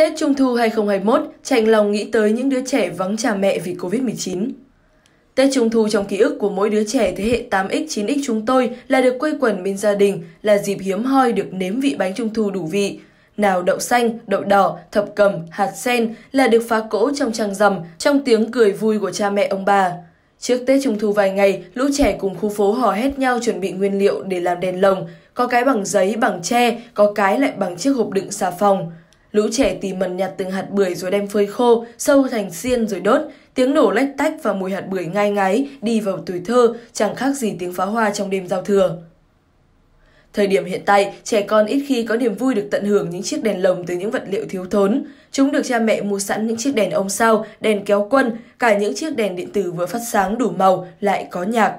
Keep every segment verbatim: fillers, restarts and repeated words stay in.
Tết Trung thu hai không hai mốt, chạnh lòng nghĩ tới những đứa trẻ vắng cha mẹ vì Covid mười chín. Tết Trung thu trong ký ức của mỗi đứa trẻ thế hệ tám x, chín x chúng tôi là được quây quần bên gia đình, là dịp hiếm hoi được nếm vị bánh Trung thu đủ vị. Nào đậu xanh, đậu đỏ, thập cẩm, hạt sen là được phá cỗ trong trăng rằm, trong tiếng cười vui của cha mẹ ông bà. Trước Tết Trung thu vài ngày, lũ trẻ cùng khu phố hò hét nhau chuẩn bị nguyên liệu để làm đèn lồng, có cái bằng giấy, bằng tre, có cái lại bằng chiếc hộp đựng xà phòng. Lũ trẻ tỉ mẩn nhặt từng hạt bưởi rồi đem phơi khô, sâu thành xiên rồi đốt. Tiếng nổ lách tách và mùi hạt bưởi ngai ngái đi vào tuổi thơ, chẳng khác gì tiếng pháo hoa trong đêm giao thừa. Thời điểm hiện tại, trẻ con ít khi có niềm vui được tận hưởng những chiếc đèn lồng từ những vật liệu thiếu thốn. Chúng được cha mẹ mua sẵn những chiếc đèn ông sao, đèn kéo quân, cả những chiếc đèn điện tử vừa phát sáng đủ màu lại có nhạc.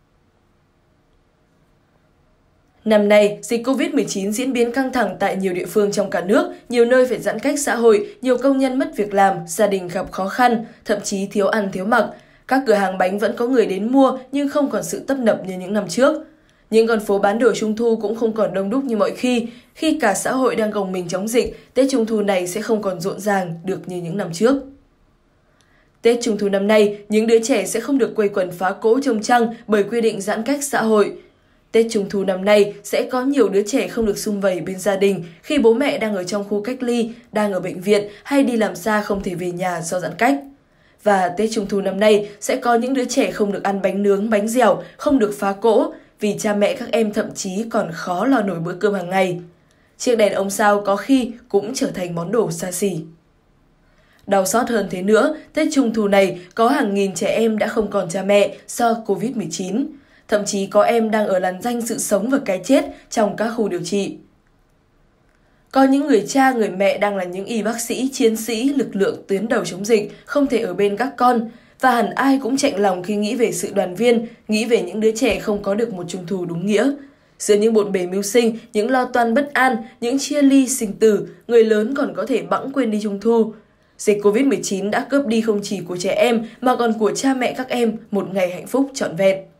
Năm nay, dịch Covid mười chín diễn biến căng thẳng tại nhiều địa phương trong cả nước, nhiều nơi phải giãn cách xã hội, nhiều công nhân mất việc làm, gia đình gặp khó khăn, thậm chí thiếu ăn thiếu mặc. Các cửa hàng bánh vẫn có người đến mua nhưng không còn sự tấp nập như những năm trước. Những con phố bán đồ Trung thu cũng không còn đông đúc như mọi khi. Khi cả xã hội đang gồng mình chống dịch, Tết Trung thu này sẽ không còn rộn ràng được như những năm trước. Tết Trung thu năm nay, những đứa trẻ sẽ không được quây quần phá cỗ trông trăng bởi quy định giãn cách xã hội. Tết Trung thu năm nay sẽ có nhiều đứa trẻ không được sum vầy bên gia đình khi bố mẹ đang ở trong khu cách ly, đang ở bệnh viện hay đi làm xa không thể về nhà do giãn cách. Và Tết Trung thu năm nay sẽ có những đứa trẻ không được ăn bánh nướng, bánh dẻo, không được phá cỗ vì cha mẹ các em thậm chí còn khó lo nổi bữa cơm hàng ngày. Chiếc đèn ông sao có khi cũng trở thành món đồ xa xỉ. Đau xót hơn thế nữa, Tết Trung thu này có hàng nghìn trẻ em đã không còn cha mẹ do Covid mười chín. Thậm chí có em đang ở làn ranh sự sống và cái chết trong các khu điều trị. Có những người cha, người mẹ đang là những y bác sĩ, chiến sĩ, lực lượng tuyến đầu chống dịch, không thể ở bên các con. Và hẳn ai cũng chạnh lòng khi nghĩ về sự đoàn viên, nghĩ về những đứa trẻ không có được một Trung thu đúng nghĩa. Giữa những bộn bề mưu sinh, những lo toan bất an, những chia ly sinh tử, người lớn còn có thể bẵng quên đi Trung thu. Dịch Covid mười chín đã cướp đi không chỉ của trẻ em mà còn của cha mẹ các em một ngày hạnh phúc trọn vẹn.